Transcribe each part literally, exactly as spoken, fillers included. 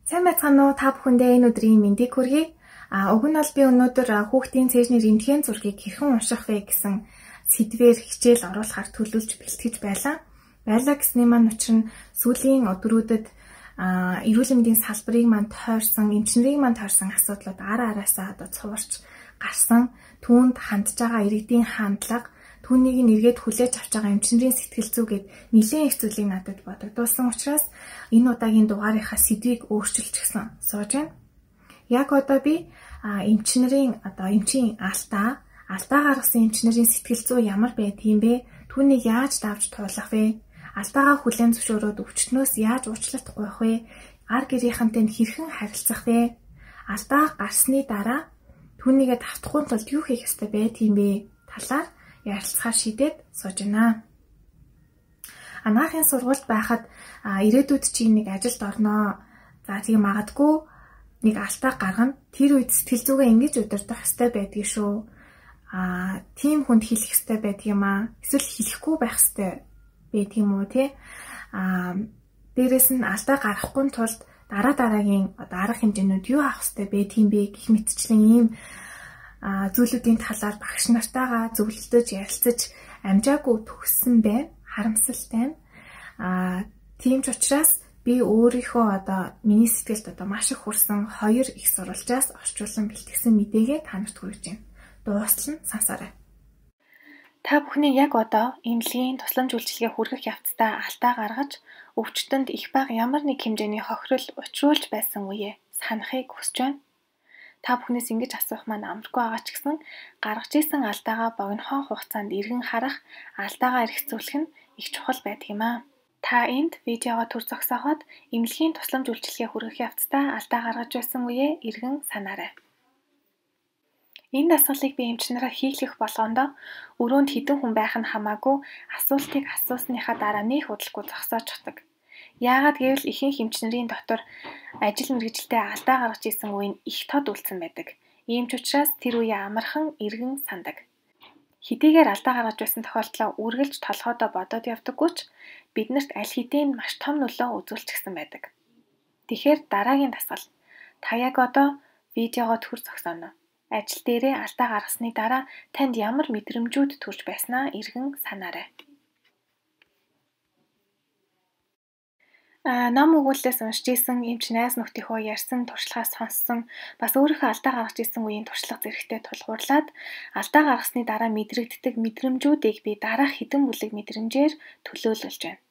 Сайн байцгаана уу? Та бүхэндээ энэ өдрийн мэндийг хүргэе. А уг нь бол би өнөөдөр хүүхдийн цээжний рентген зургийг хэрхэн унших вэ гэсэн сэдвээр хичээл оруулахар төлөвлөж бэлтгэж байлаа. Байлаа гэсний маань учир нь сүүлийн өдрүүдэд эрүүл мэндийн салбарыг маань тойрсон, эмчнэрийг маань тойрсон асуудлууд ара араасаа одоо цуурч гарсан. Түүнд хандж байгаа иргэдийн хандлага, түүнийг нэргээд хүлээж авч байгаа эмчнэрийн сэтгэл зүй гээд нэлээд их зүйлийг надад бодогдуулсан учраас энэ удаагийн дугаарынхаа сэдвийг өөрчилчихсэн сууж байна. Яг одоо би эмчнэрийн одоо эмчийн алдаа, алдаа гаргасан эмчнэрийн сэтгэл зүй ямар байдгийм бэ? Түүнийг яаж давж туулах вэ? Алдаагаа хүлээн зөвшөөрөөд өвчтнөөс яаж уучлалт гуйх вэ? Ар гэрийнхэнтэй хэрхэн харилцах вэ? Алдаа гарсны дараа түүнийгээ давтахгүй тулд юу хийх ёстой байдгийм бэ? Талаар ярилцахаар шийдээд сууж байна. Анагаахын сургуульд байхад ирээдүйд чи нэг ажилд орноо. За тийм магадгүй нэг алдаа гаргана. Тэр үед сэтгэл зүгээ ингэж удирдах ёстой байдгийг шүү. Аа, тийм хүнд хэлэх ёстой байдгийм аа. Эсвэл хэлэхгүй байх ёстой байдгийм үү те? Аа, дээрэс нь алдаа гаргахгүй тулд дараа дараагийн одоо арга хэмжээнүүд юу авах ёстой байдгийм бэ гэх мэтчлэн ийм зүйлүүдийн талаар багш нартайгаа зөвлөлдөж ярилцаж амжаагүй төгссөн байна. Харамсалтай. Аа, тийм ч учраас би өөрийнхөө одоо миний сэтгэлд одоо маш их хүрсэн хоёр их сурвалжаас орчуулсан бэлтгэсэн мэдээгээ танарт хүргэж байна. Дуустал нь сонсоорой. Та бүхний яг одоо эмнэлгийн тусламж үйлчилгээ хүргэх явцдаа алдаа гаргаж өвчтөнд их бага ямар нэг хэмжээний хохирол учруулж байсан үе санахыг хүсэж байна. Та бүхнээс ингэж асуух маань амаргүй байгаа ч гэсэн гаргаж исэн алдаагаа богинохон хугацаанд эргэн харах, алдаагаа эргэцүүлэх нь их чухал байдаг юм аа. Та энд видеого төр зогсооход эмнэлгийн тусламж үйлчилгээ хүргэх явцдаа алдаа гаргаж байсан үеэ эргэн санаарай. Энэ дасгалыг би эмч нараа хийх болгондоо өрөөнд хэдэн хүн байх нь хамаагүй асуултыг асуусныхаа дараа нэх удалгүй зогсоож чаддаг. Яагаад гэвэл ихэнх эмчнэрийн дотор ажил мэргэжилтэд алдаа гаргаж исэн үеийн их тод үлдсэн байдаг. Ийм ч учраас тэр үеэ амархан эргэн сандаг. Хэдийгээр алдаа гаргаж байсан тохиолдлоо үргэлж толгойдоо бодоод явдаггүй ч биднэрт аль хэдийн маш том нөлөө үзүүлчихсэн байдаг. Тэгэхээр дараагийн дасгал. Та яг одоо видеого төр зогсооно. Ажил дээрээ алдаа гаргасны дараа танд ямар мэдрэмжүүд төрж байснаа эргэн санаарай. А ном өгүүлэлээс уншиж исэн эмч найз нөхдийнхөө ярьсан туршлагаас сонссон бас өөрийнхөө алдаа гаргаж исэн үеийн туршлага зэрэгтэй тулгуурлаад алдаа гаргасны дараа мэдрэгддэг мэдрэмжүүдийг би дараах хэдэн бүлэг мэдрэмжээр төлөөлүүлж байна.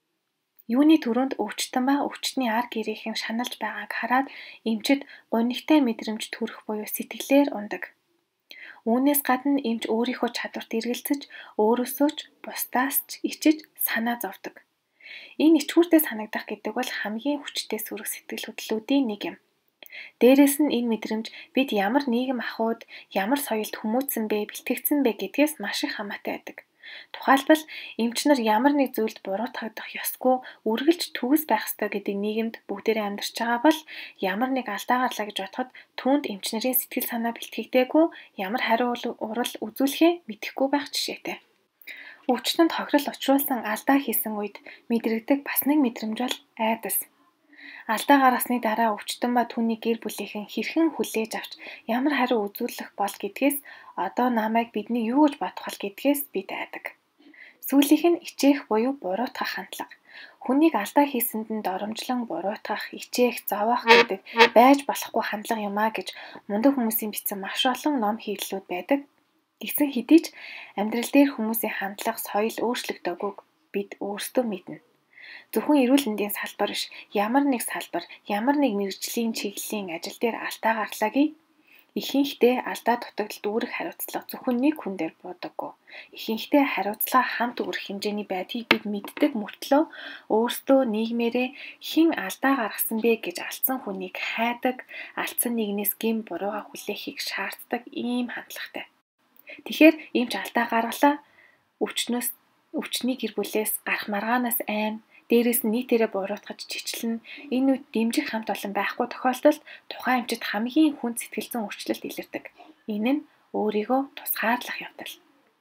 Юуны түрүүнд өвчтөн ба өвчтний ар гэрийнхэн шаналж байгааг хараад эмчид гунигтай мэдрэмж төрөх буюу сэтгэлээр ундаг. Үүнээс гадна эмч өөрийнхөө чадварт эргэлзэж өөрөөсөө ч бусдаас ч ичиж санаа зовдөг. Энэ ичгүүртэй санагдах гэдэг бол хамгийн хүчтэй сүрэг сэтгэл хөдлөлүүдийн нэг юм. Дээрээс нь энэ мэдрэмж бид ямар нийгэм ахуйд, ямар соёлд хүмүүжсэн бэ, бэлтгэгдсэн бэ гэдгээс маш их хамаатай байдаг. Тухайлбал эмч нар ямар нэг зүйлд буруутгагдах ёсгүй, үргэлж төгс байх ёстой гэдэг нийгэмд бүгдээрээ амьдарч байгаа бол ямар нэг алдаа гарлаа гэж бодоход түүнд эмч нарын сэтгэл санаа бэлтгэгдээгүй, ямар хариу урал үзүүлэхээ мэдэхгүй байх жишээтэй. Өвчтөнд хохирол учруулсан алдаа хийсэн үед мэдрэгдэг бас нэг мэдрэмж бол айдас. Алдаа гаргасны дараа өвчтөн ба түүний гэр бүлийнхэн хэрхэн хүлээж авч ямар хариу үзүүлэх бол гэдгээс одоо намайг бидний юу гэж бодох вэ гэдгээс би дайдаг. Сүүлийнх нь ичээх буюу буруутгах хандлага. Хүнийг алдаа хийсэнд нь доромжлон буруутгах, ичээх, зовоох гэдэг байж болохгүй хандлага юм а гэж мундаг хүмүүсийн бичсэн маш олон ном хийллүүд байдаг. Гэсэн хэдий ч амьдрал дээр хүмүүсийн хандлага, соёл өөрчлөгдөөгүй бид өөрсдөө мэднэ. Зөвхөн эрүүл мэндийн салбар биш, ямар нэг салбар, ямар нэг мэргэжлийн чиглэлийн ажил дээр алдаа гарлаагүй. Ихэнхдээ алдаа дутагдалд үүрэх хариуцлага зөвхөн нэг хүн дээр буудаггүй. Ихэнхдээ хариуцлага хамт үүрэх хэмжээний байдгийг бид мэддэг мөртлөө өөрсдөө нийгмээрээ хэн алдаа гаргасан бэ гэж алдсан хүнийг хайдаг, алдсан нэгнээс гэм бурууга хүлээхийг шаарддаг ийм хандлагатай. Тэгэхээр эмч алдаа гаргалаа, өвчнөөс өвчний гэр бүлээс гарах маргаанаас айн, дээрээс нь нийтээрээ буруутгаж чичлэн энэ үед дэмжих хамт олон байхгүй тохиолдолд тухайн эмчид хамгийн хүнд сэтгэл зүйн өөрчлөлт илэрдэг. Энэ нь өөрийгөө тусгаарлах явдал.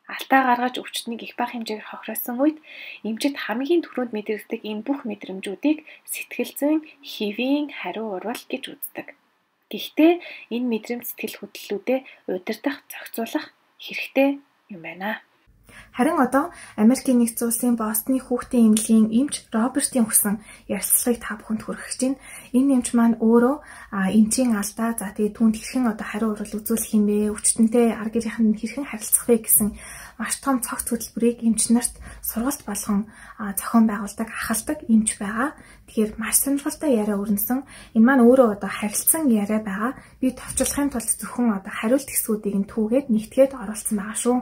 Алдаа гаргаж өвчтнийг их бага хэмжээгээр хохироосон үед эмчид хамгийн түрүүнд мэдрэгддэг энэ бүх мэдрэмжүүдийг сэтгэл зүйн хэвийн хариу урвал гэж үздэг. Гэхдээ энэ мэдрэмж сэтгэл хөдлөлүүдэд удирдах, зохицуулах хэрэгтэй юм байна. Харин одоо Америкийн нэгдсэн улсын Бостны хүүхдийн эмнэлгийн эмч Робертийн өгсөн ярилцлагыг та бүхэнд хүргэж байна. Энэ эмч маань өөрөө эмчийн алдаа за тэгээ түүнд хэрхэн одоо хариу урвал үзүүлэх юм бэ? Өвчтөнтэй ар гэрийнхэнд хэрхэн харилцах вэ гэсэн маш том цогц хөтөлбөрийг эмч нарт сургалт болгон зохион байгуулдаг, ахалдаг эмч байгаа. Тэгэхээр маш сонирхолтой яриа өрнөсөн. Энэ маань өөрөө одоо харилцсан яриа байгаа. Би товчлохын тулд зөвхөн одоо хариулт хэсгүүдийг нь түүгээд нэгтгээд оруулсан байгаа шүү.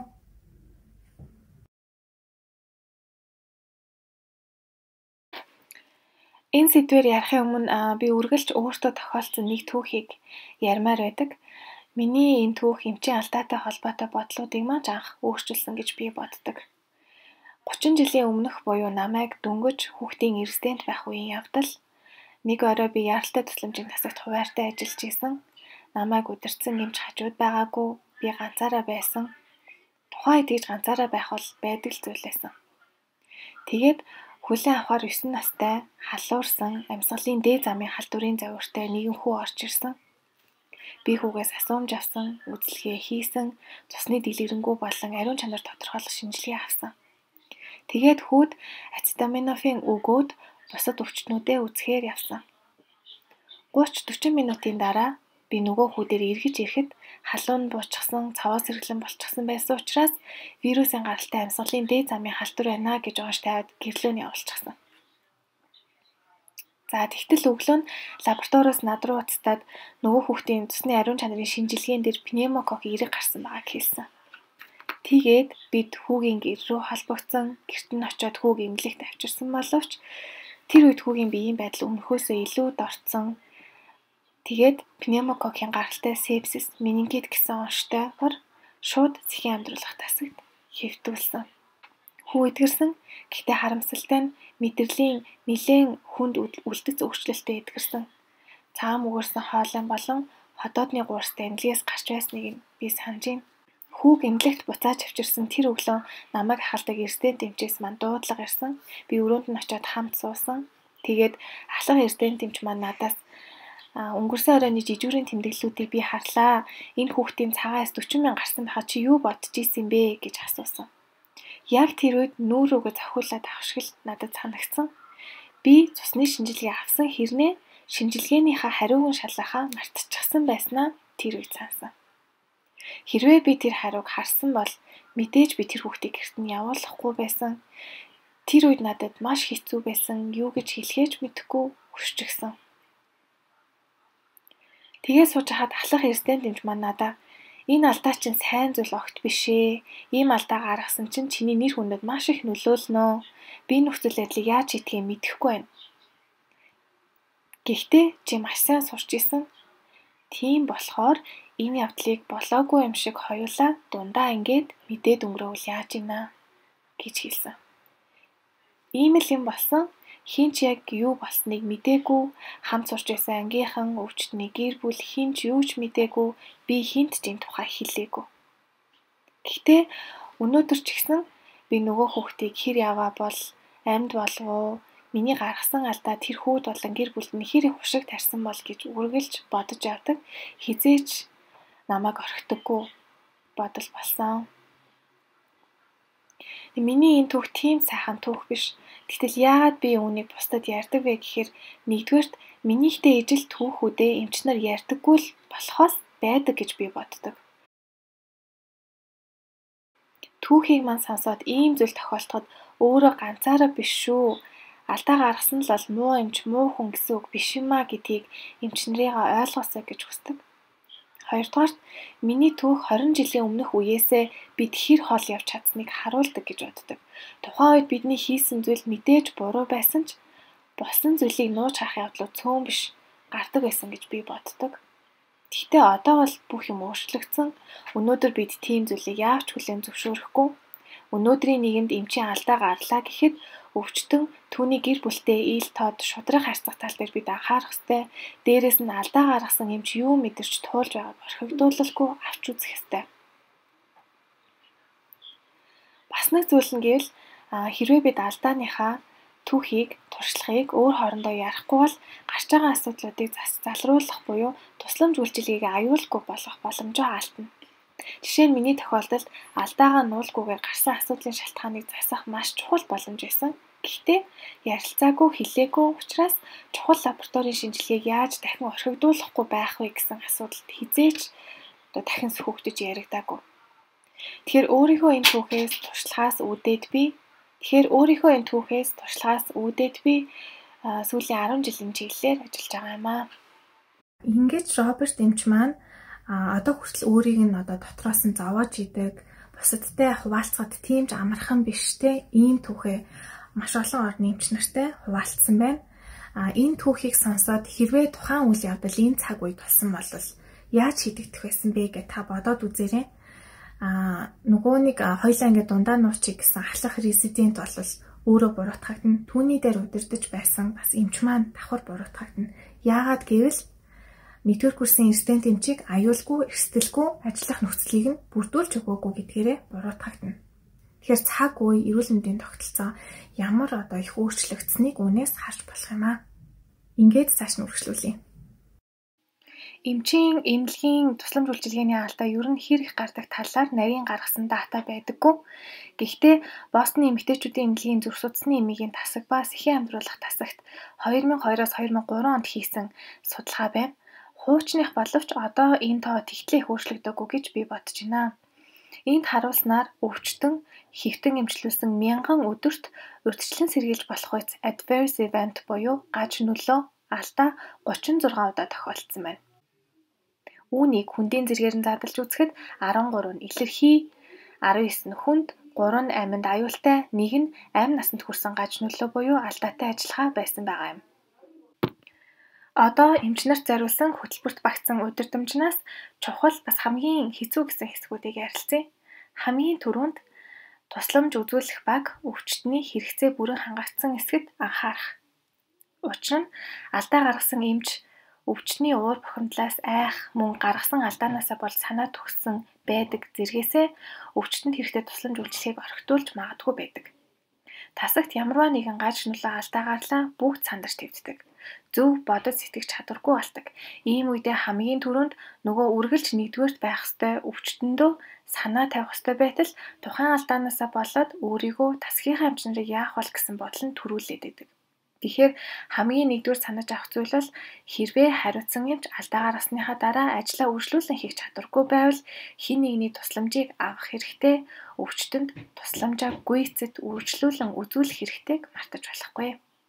Энэ сэдвээр ярихын өмнө би үргэлж өөртөө тохиолдсон нэг түүхийг ярмаар байдаг. Миний энэ түүх эмчийн алдаатай холбоотой бодлуудыг маань анх өөрчилсөн гэж би боддог. гучин жилийн өмнөх буюу намайг дөнгөж хүүхдийн резидент байх үеийн явдал нэг орой би яралтай тусламжийн тасагт хуваартай ажиллаж исэн. Намайг удирдсан эмч хажууд байгаагүй. Би ганцаараа байсан. Тухайн үед тэгж ганцаараа байх бол байдаг л зүйл байсан. Тэгээд хүлээн авахар есөн настай халуурсан амьсгалын дээд замын халдварын завьртай нэгэн хүү орж ирсэн. Би хүүгээс асуумж авсан, үзлэгээ хийсэн, цусны дэлгэрэнгүй болон ариун чанар тодорхойлох шинжилгээ авсан. Тэгээд хүүд ацетаминофен өгөөд бусад өвчтнүүдэд үзэхээр явсан. гуйч дөрвөн минутын дараа би нөгөө хүү дээр эргэж ирэхэд халуун буучсан, цаваас сэргэлэн болчихсон байсан учраас вирусын гаралтай амьсгалын дээд замын халдвар байна гэж оож тавиад гэрлөөний явуулчихсан. За тэгтэл өглөө нь лабораториос над руу уцтаад нөгөө хүүхдийн цусны ариун чанарын шинжилгээнд дээр пневмокок эерэг гарсан байгааг хэлсэн. Тэгээд бид хүүгийн гэр рүү холбогдсон, гэрт нь очиод хүүг эмнэлэгт авчирсан боловч тэр үед хүүгийн биеийн байдал өмнөхөөсөө илүү дорцсон. Тэгээд пневмококкийн гаралтай сепсис, менингит гэсэн онцтойгоор шууд цэхийн амьдруулах тасагт хэвтүүлсэн. Хүү эдгэрсэн. Гэхдээ харамсалтай нь мэдрэлийн нэлээд хүнд үлдэц өөрчлөлттэй эдгэрсэн. Цаам өгөрсөн хоолой болон ходоодны гуурстай эмнэлгээс гарч байсныг би санаж байна. Хүүг эмнэлэгт буцааж авчирсан тэр өглөө намайг ахалдаг резидент эмчээс маань дуудлага ирсэн. Би өрөөнд нь очиод хамт суусан. Тэгээд ахлах резидент эмч маань надаас өнгөрсөн оройны жижигүүрийн тэмдэглэлүүдийг би харлаа. Энэ хүүхдийн цагаас дөрвөн мянга гарсан байхад чи юу бодож ийсэн бэ гэж асуусан. Яг тэр үед нүүр рүүгээ завхуулаад авах шиг надад санагдсан. Би цусны шинжилгээ авсан хэрнээ шинжилгээнийхээ хариуг нь шалгахаа мартчихсан байснаа тэр үед сансан. Хэрвээ би тэр хариуг харсан бол мэдээж би тэр хүүхдийг гэрт нь явуулахгүй байсан. Тэр үед надад маш хэцүү байсан. Юу гэж хэлхээж мэдэхгүй хөшчихсөн. Тэгээ сууж хахад ахлах резидент эмч маань надаа энэ алдаа чинь сайн зүйл огт биш ээ. Ийм алдаа гаргасан чинь чиний нэр хүндэд маш их нөлөөлнө. Би нөхцөл байдлыг яаж хийдгийг мэдэхгүй байна. Гэхдээ чи маш сайн сурч исэн. Тийм болохоор энэ явдлыг болоогүй юм шиг хоёулаа дундаа ингээд мэдээд өнгөрөөвөл яаж ийна гэж хэлсэн. Ийм л юм болсон. Хин ч яг юу болсныг мэдээгүй, хамт сурч байсан ангийнхан, өвчтний гэр бүл хин ч юу ч мэдээгүй, би хинт ч энэ тухай хэлээгүй. Гэхдээ өнөөдөр ч гэсэн би нөгөө хүүхдийг хэр яваа бол амьд болов уу? Миний гаргасан алдаа тэр хүүд болон гэр бүлд нь хэр их хушиг тарьсан бол гэж үргэлж бодож явдаг. Хизээч намайг орхидоггүй бодол болсон. Миний энэ түүх тийм сайхан түүх биш. Гэтэл яагаад би үүнийг бусдад ярьдаг вэ гэхээр нэгдүгээрт минийхтэй ижил түүхүүдээ эмч нар ярьдаггүй л болохоос байдаг гэж би боддог. Түүхийг маань сонсоод ийм зүйл тохиолдоход өөрөө ганцаараа биш шүү. Алдаа гаргасан л бол муу эмч, муу хүн гэсэн үг биш юм а гэдгийг эмч нарыгаа ойлгосоо гэж хүсдэг. Хоёрдугаарт миний түүх хорин жилийн өмнөх үеэсээ бид хэр хол явж чадсныг харуулдаг гэж боддог. Тухайн үед бидний хийсэн зүйл мэдээж буруу байсан ч болсон зүйлийг нууж харах явдлууд цөөн биш гардаг байсан гэж би боддог. Гэхдээ одоо бол бүх юм өөрчлөгдсөн. Өнөөдөр бид тийм зүйлийг яавч хүлээн зөвшөөрөхгүй. Өнөөдрийн нэгэнд эмчийн алдаа гарлаа гэхэд өвчтөн түүний гэр бүлтэй ил тод шудраг харьцах тал дээр бид анхаарах ёстой. Дээрээс нь алдаа гаргасан эмч юу мэдэрч туулж байгааг орхигдуулалгүй авч үзэх ёстой. Бас нэг зүйл нь гэвэл хэрвээ бид алдааныхаа түүхийг, туршлагыг өөр хоорондоо ярихгүй бол гарч байгаа асуудлуудыг залруулах буюу тусламж үйлчилгээг аюулгүй болгох боломжоо алдна. Жишээ нь миний тохиолдолд алдаагаа нуулгүйгээр гарсан асуудлын шалтгааныг засах маш чухал боломж байсан. Гэхдээ ярилцаагүй, хэлээгүй учраас чухал лабораторийн шинжилгээг яаж дахин орхигдуулахгүй байх вэ гэсэн асуудалд хизээч одоо дахин сөхөгдөж яригдаагүй. Тэгэхээр өөрийнхөө энэ түүхээс туршлагаас үүдээд би Тэгэхээр өөрийнхөө энэ түүхээс туршлагаас үүдээд би сүүлийн арван жилийн чиглэлээр ажиллаж байгаа юм аа. Ингэж Роберт эмч маань одоо хүртэл өөрийг нь одоо дотроос нь зовоож идэг, бусадтай хуваалцахад тийм ч амархан биш те ийм түүхээ маш олон орны эмч нартай хуваалцсан байна. А энэ түүхийг сонсоод хэрвээ тухайн үйл явдал энэ цаг үед болсон бол яаж шийдэгдэх байсан бэ гэж та бодоод үзээрэй. А нөгөө нэг хоёлаа ингэ дундаа нуучих гэсэн ахлах резидент бол өөрөө буруутгагдана. Түүний дээр удирдах байсан бас эмч маань давхар буруутгагдана. Яагаад гэвэл нэгдүгээр курсын резидент эмчийг аюулгүй, эрсдэлгүй ажиллах нөхцөлийг нь бүрдүүлж өгөөгүй гэдгээрээ буруутгагдана. Тэгэхээр цаг үе эрүүл мэндийн тогтолцоо ямар одоо их өөрчлөгдсөнийг үнээс харж болох юм аа. Ингээд цааш нь үргэлжлүүлье. Эмчийн эмнэлгийн тусламж үйлчилгээний алдаа ер нь хэр их гардаг талаар нарийн гаргасан дата байдаггүй. Гэхдээ Бостны эмэгтэйчүүдийн эмнэлгийн зүрх судасны эмийн тасаг ба сэхийн амьдруулах тасагт хоёр мянга хоёроос хоёр мянга гурван онд хийсэн судалгаа байна. Хуучных боловч одоо энэ тоо тэгтлээ өөрчлөгдөөгүй гэж би бодож байна. Энд харуулснаар өвчтөн хэвтэн эмчлүүлсэн мянган өдөрт урьдчилан сэргийлж болох үс adverse event буюу гаж нөлөө алдаа гучин зургаан удаа тохиолдсон байна. Үүнийг хүндийн зэргээр нь задлж үзэхэд арван гурав нь илэрхий, арван девять нь хүнд, гурав нь амьд аюултай, нэг нь амь насанд хүрсэн гаж нөлөө буюу алдаатай ажиллагаа байсан байгаа юм. Одоо эмч нарт зориулсан хөтөлбөрт багтсан удирдамжнаас чухал бас хамгийн хэцүү гэсэн хэсгүүдийг ярилцъя. Хамгийн түрүүнд тусламж үзүүлэх баг өвчтний хэрэгцээ бүрэн хангагдсан эсгэд анхаарах. Учир нь алдаа гаргасан эмч өвчтний уур бухимдлаас айх мөн гаргасан алдаанаасаа бол санаа төгссөн байдаг зэргээсээ өвчтөнд хэрэгтэй тусламж үйлчилгээг орхитуулж магадгүй байдаг. Тасагт ямарваа нэгэн гаж нөлөө алдаа гарлаа бүгд сандарч твддэг. Зөв бодож сэтгэж чадваргүй болдог. Ийм үедээ хамгийн түрүүнд нөгөө үргэлж нэгдүгээрт байх ёстой өвчтөндөө санаа тавих ёстой байтал тухайн алдаанаасаа болоод өөрийгөө тасгийнхаа амжнарыг яах вэ гэсэн бодол нь төрүүлээд байдаг. Тэгэхээр хамгийн нэгдүгээр санаж авах зүйл бол хэрвээ хариуцсан эмч алдаа гаргасныхаа дараа ажлаа үргэлжлүүлэн хийх чадваргүй байвал хэн нэгний тусламжийг авах хэрэгтэй, өвчтөнд тусламжаа гүйцэд үргэлжлүүлэн үзүүлэх хэрэгтэйг мартаж болохгүй.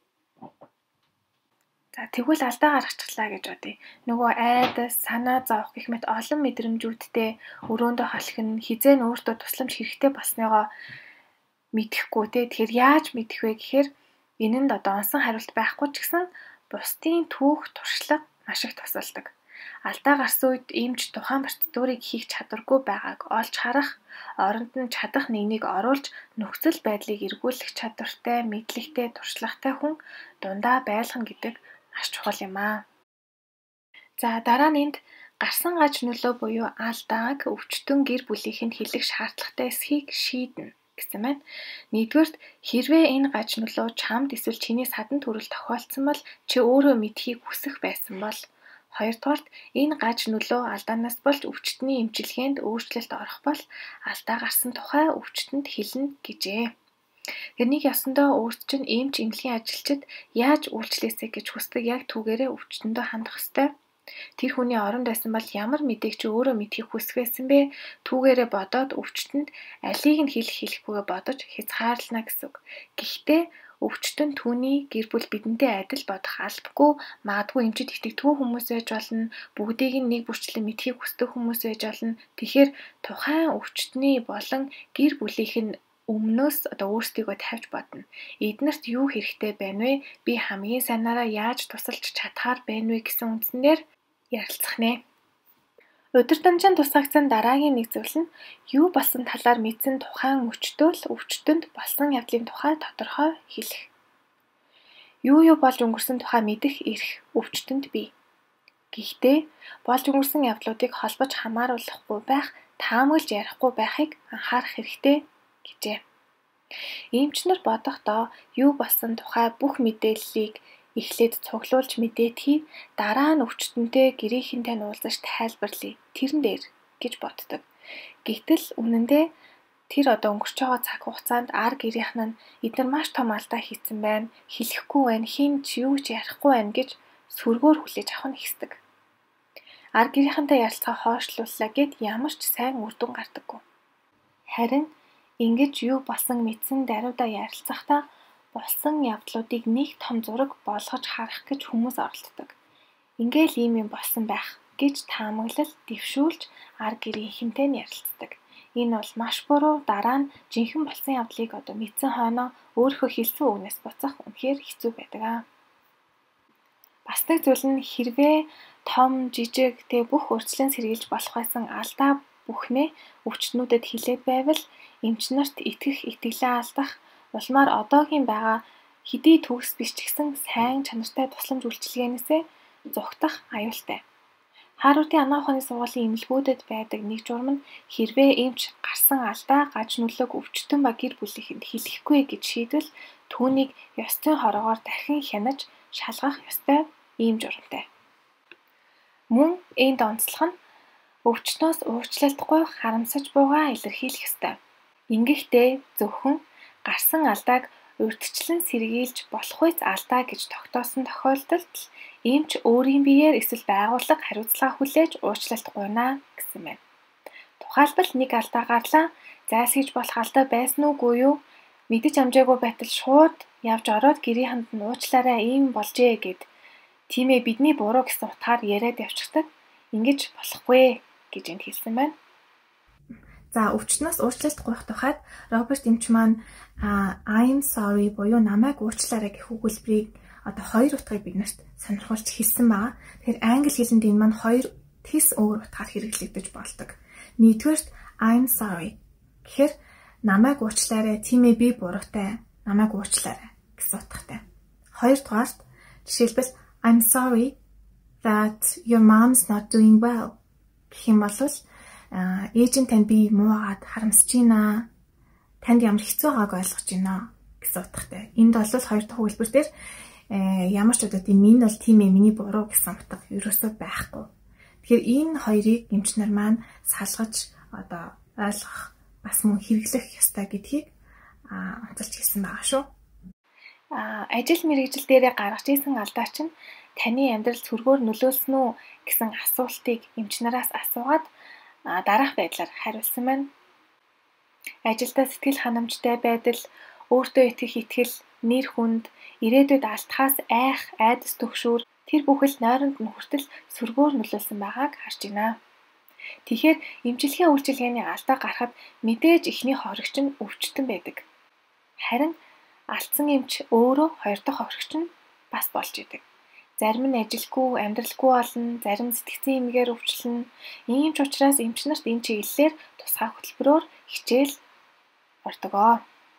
За тэгвэл алдаа гаргачихлаа гэж бодъё. Нөгөө айдас, санаа зовох гэх мэт олон мэдрэмжүүдтэй өрөөндөө халхин хизээ нь өөртөө тусламж хэрэгтэй болсныгоо мэдэхгүй те. Тэгэхээр яаж мэдэх вэ гэхээр энэ нь одоо онсон хариулт байхгүй ч гэсэн бусдын түүх, туршлага маш их тусалдаг. Алдаа гарсан үед эмч тухайн процедурыг хийх чадваргүй байгааг олж харах, оронд нь чадах нэгнийг оруулж нөхцөл байдлыг эргүүлэх чадвартай, мэдлэгтэй, туршлагатай хүн дундаа байлгана гэдэг маш чухал юм аа. За дараа нь энд гарсан гаж нөлөө буюу алдааг өвчтөн гэр бүлийнхэнд хэлэх шаардлагатай эсхийг шийднэ гэсэн байна. Нэгдүгээрт хэрвээ энэ гаж нөлөө чамд эсвэл чиний садан төрөл тохиолдсон бол чи өөрөө мэдхийг хүсэх байсан бол хоёрдугаарт энэ гаж нөлөө алдаанаас болж өвчтний эмчилгээнд өөрчлөлт орох бол алдаа гарсан тухай өвчтөнд хэлнэ гэжээ. Тэрнийг ясандаа өөрт чинь эмч эмнэлгийн ажилчид яаж үйлчлээсэй гэж хүсдэг яг түүгээрээ өвчтөндөө хандах ёстой. Тэр хүний оронд байсан бол ямар мэдээг чи өөрөө мэдхийг хүсэх байсан бэ? Түүгээрээ бодоод өвчтөнд алийг нь хэлэх хэлэхгүйгээ бодож хязгаарлана гэсэн үг. Гэхдээ өвчтөн түүний гэр бүл бидэнтэй адил бодох албагүй, магадгүй эмчид итгэдэггүй хүмүүс байж болно, бүгдийг нь нэг бүрчлэн мэдхийг хүсдэг хүмүүс байж болно. Тэгэхээр тухайн өвчтний болон гэр бүлийнх нь өмнөөс одоо өөрсдийгөө тавьж бодно. Эднэрт юу хэрэгтэй байна вэ? Би хамгийн сайнаараа яаж тусалж чадхаар байна вэ гэсэн үндсээр ярилцах нэ. Удирдамжийн тусгагдсан дараагийн нэг зүйл нь юу болсон талаар мэдсэн тухайн өвчтөөл өвчтөнд болсон явдлын тухай тодорхой хэлэх. Юу юу болж өнгөрсөн тухай мэдэх эрх өвчтөнд бий. Гэхдээ болж өнгөрсөн явдлуудыг холбож хамааруулахгүй байх, таамаглаж ярихгүй байхыг анхаарах хэрэгтэй гэжээ. Эмч нар бодохдоо юу болсон тухай бүх мэдээллийг эхлээд цуглуулж мэдээдхий дараа нь өвчтөнтэй гэрийнхэнтэй уулзаж тайлбарлая. Тэрэн дээр гэж боддог. Гэтэл үнэндээ тэр одоо өнгөрч байгаа цаг хугацаанд ар гэрийнх нь эдгээр маш том алдаа хийсэн байна, хэлэхгүй байна, хин ч юу ч ярихгүй байна гэж сөргөөр хүлээж авах нь ихсдэг. Ар гэрийнхэнтэй ярилцгаа хойшлууллаа гэд ямар ч сайн үр дүн гардаггүй. Харин ингэж юу болсон мэдсэн даруйдаа ярилцахдаа болсон явдлуудыг нэг том зураг болгож харах гэж хүмүүс оролддог. Ингээл ийм юм болсон байх гэж таамаглал дэвшүүлж ар гэрийнхэнтэй нь ярилцдаг. Энэ бол маш буруу, дараа нь жинхэнэ болсон явдлыг одоо мэдсэн хойноо өөрийнхөө хэлсэн үгнээс буцах үнэхээр хэцүү байдаг аа. Бас нэг зүйл нь хэрвээ том, жижиг тэг бүх урьдчилан сэргийлж болох байсан алдаа бүхнээ өвчтнүүдэд хэлээд байвал эмч нарт итгэх, итгэлээ алдах, улмаар одоогийн байгаа хэдий төгс биш ч гэсэн сайн чанартай тусламж үйлчилгээнээсээ зугтах аюултай. Харвардын анаа ухааны сургуулийн эмнэлгүүдэд байдаг нэг журам нь хэрвээ эмч гарсан алдаа гаж нүлэг өвчтөн ба гэр бүлийнхэнд хэлэхгүй гэж шийдвэл түүнийг ёсцын хороогоор дахин хянаж шалгах ёстой ийм журамтай. Мөн энд онцлог нь өвчтнөөс уучлалтгүй харамсаж буйгаа илэрхийлэх ёстой. Ингэхдээ зөвхөн гарсан алдааг урьдчилан сэргийлж болох үс алдаа гэж тогтоосон тохиолдолд эмч өөрийн биеэр эсвэл байгууллага хариуцлага хүлээж уучлалт гуйна гэсэн байна. Тухайлбал нэг алдаа гарлаа, зайлсхийж болох алдаа байсан уугүй юу? Мэдэж амжаагүй байтал шууд явж ороод гэрийнхэнд нь уучлаарай ийм болжээ гэд тийм ээ бидний буруу гэсэн утгаар яриад явчихдаг. Ингэж болохгүй гэж энд хэлсэн байна. За өвчтнөөс уучлалт гуйх тухайд Роберт эмч маань I'm sorry буюу намайг уучлаарай гэх өгүүлбэрийг одоо хоёр утгыг биднэрт сонирхуулж хэлсэн байгаа. Тэгэхээр англи хэлэнд энэ маань хоёр тис өөр утгаар хэрэглэгдэж болдог. Нэгдүгээрт I'm sorry гэхээр намайг уучлаарай, тийм ээ би буруутай, намайг уучлаарай гэсэн утгатай. Хоёрдугаарт жишээлбэл I'm sorry that your mom's not doing well гэх юм бол ээж нь танд би муугаад харамсаж байна. Танд ямар хэцүү байгааг ойлгож байна гэсэн утгатай. Энд бол хоёр дахь хэлбэр дээр ямар ч удаа тийм энэ бол тийм ээ миний буруу гэсэн утга ерөөсөө байхгүй. Тэгэхээр энэ хоёрыг эмч нар маань салгаж одоо ойлгох бас мөн хэрэглэх ёстой гэдгийг онцолж хэлсэн байгаа шүү. А ажил мэргэжил дээрээ гаргаж ийсэн алдаа чинь таны амьдрал сөргөөр нөлөөлсөн үү гэсэн асуултыг эмч нараас асуугаад дараах байдлаар хариулсан байна. Ажилдаа сэтгэл ханамжтай байдал, өөртөө итгэх итгэл, нэр хүнд, ирээдүйд алдахаас айх, айдас түгшүүр тэр бүхэл нойронд нь хүртэл сөргөөр нөлөөлсөн байгааг харж байна. Тэгэхээр эмчилгээ үйлчилгээний алдаа гарахад мэдээж эхний хоригч нь өвчтөн байдаг. Харин алдсан эмч өөрөө хоёр дахь хоригч нь бас болж идэг. Зарим нь ажилгүй, амьдралгүй болно, зарим сэтгцэн эмгээр өвчлөн. Ийм ч учраас эмч нарт энэ чиглэлээр тусгай хөтөлбөрөөр хичээл ордогоо.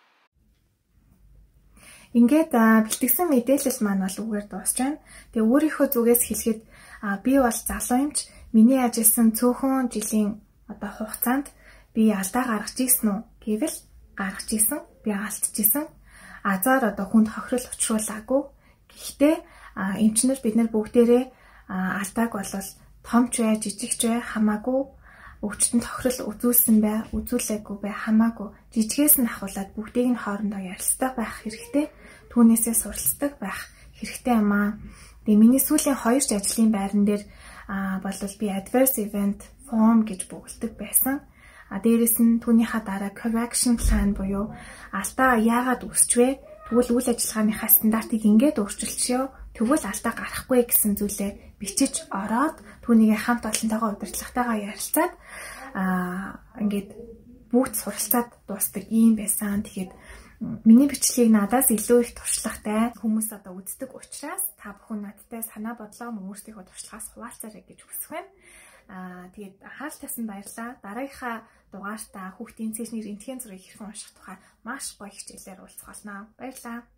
Ингээд бэлтгэсэн мэдээлэл маань бол үгээр дуусч байна. Тэгээ өөрийнхөө зүгээс хэлэхэд би бол залуу эмч, миний ажилласан цөөхөн жилийн одоо хугацаанд би алдаа гаргаж ийсэн үү гэвэл гаргаж ийсэн, би алдчихсан. Азар одоо хүнд хохирол учруулаагүй. Гэхдээ эмчнэр бид нар бүгдээрээ алдааг болвол том ч бай, жижиг ч бай хамаагүй өвчтөнд тохирол үзүүлсэн бай, үзүүлээгүй бай хамаагүй жижигээс нь ахуулаад бүгдийг нь хоорондоо ярилцдаг байх хэрэгтэй. Түүнээсээ суралцдаг байх хэрэгтэй юм аа. Тэгээ миний сүүлийн хоёр ч ажлын байран дээр болвол би adverse event form гэж бөглөдөг байсан. А дээрэс нь түүнийхээ дараа correction plan буюу алдаа яагаад үүсчвэ? Тэгвэл үйл ажиллагааныхаа стандартыг ингээд өөрчилчихё. Тэгвэл алдаа гарахгүй гэсэн зүйлээ бичиж ороод түүнийг хамт олонтойгоо удирдлагатайгаа ярилцаад аа ингээд бүгд суралцаад дуустдаг юм байсан. Тэгэхээр миний бичлэгийг надаас илүү их туршлагатай хүмүүс одоо үздэг учраас та бүхэн надтай санаа бодлоо өөрсдийнхөө туршлагаас хуваалцаарай гэж хүсэх байна. Аа тэгээд анхаарал тавьсан баярлалаа. Дараагийнхаа дугаартаа хүүхдийн цэжний рентген зургийг хэрхэн унших тухай маш гоё хичээлээр уулзах болно. Баярлалаа.